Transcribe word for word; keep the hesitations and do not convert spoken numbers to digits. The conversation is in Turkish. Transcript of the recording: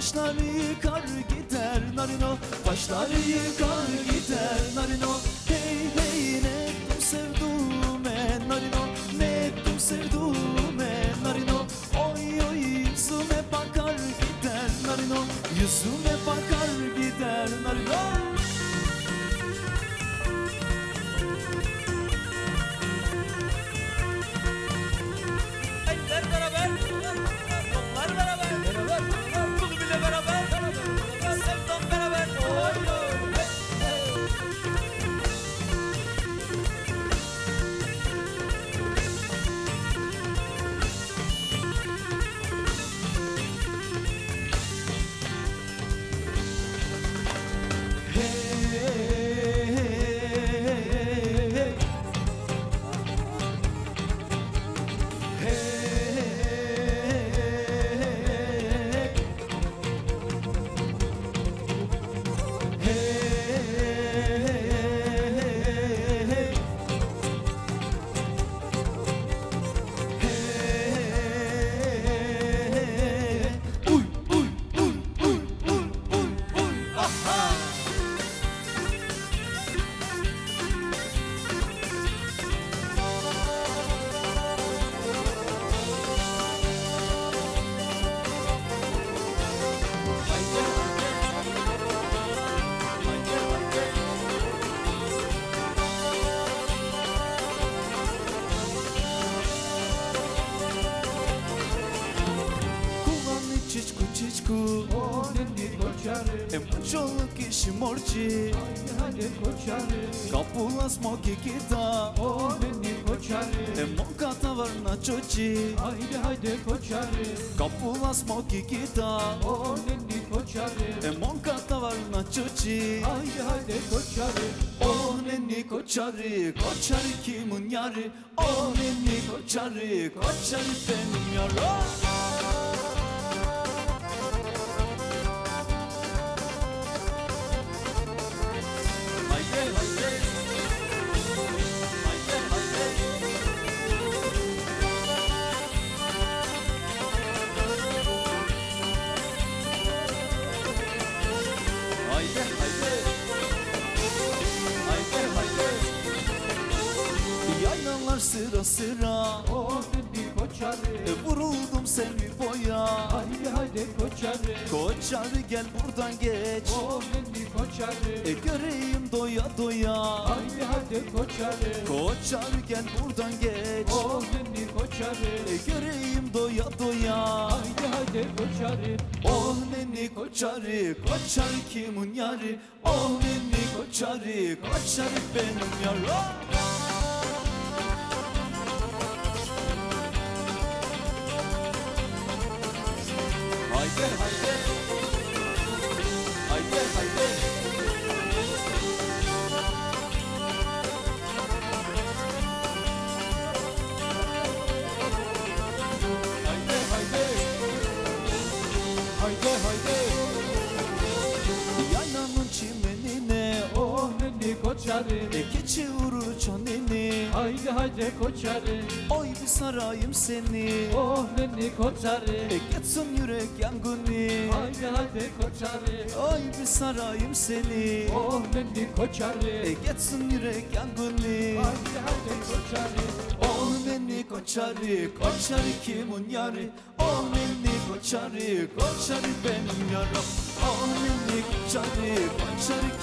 Taşları yıkar gider narino, taşları yıkar gider narino. Hey hey ne ettim sevduğume narino, ne ettim sevduğume narino. Oy oy yüzüme bakar gider narino, yüzüme bakar gider narino. O nenni koçarı, e mučoluk iši morči, haydi hadi koçarı. Kapulas moki kita, O nenni koçarı, e mokata varna çoči. haydi hadi koçarı. Kapulas moki kita, O nenni koçarı, e mokata varna çoči. haydi hadi koçarı. O nenni koçarı, koçarı kimin yarı? O nenni koçarı, koçarı benim yarım. Yaylalar sıra sıra, O nenni koçarı, e vuruldum selvi boya. haydi hadi koçarı. Koçarı gel buradan geç, O nenni koçarı, e göreyim doya doya. haydi hadi koçarı. Koçarı gel buradan geç, O nenni koçarı, e göreyim doya doya. haydi hadi koçarı. Oh nenni koçarı, koçarı kimin yarı? Oh nenni koçarı, koçarı benim yarım. Haydi haydi, haydi haydi. Haydi haydi, Haydi haydi, yaylanın çimenine, o nenni koçarı. e keçi vuru çanini. Haydi haydi koçarı, Oy bir sarayım seni, oh nenni koçarı. e geçsin yürek yangını. Haydi haydi koçarı, Oy bir sarayım seni, oh nenni koçarı. e geçsin yürek yangını. Haydi haydi koçarı, Oh nenni koçarı, koçarı kimin yarı? Oh nenni koçarı, koçarı benim yarım. Oh nenni koçarı, koçarı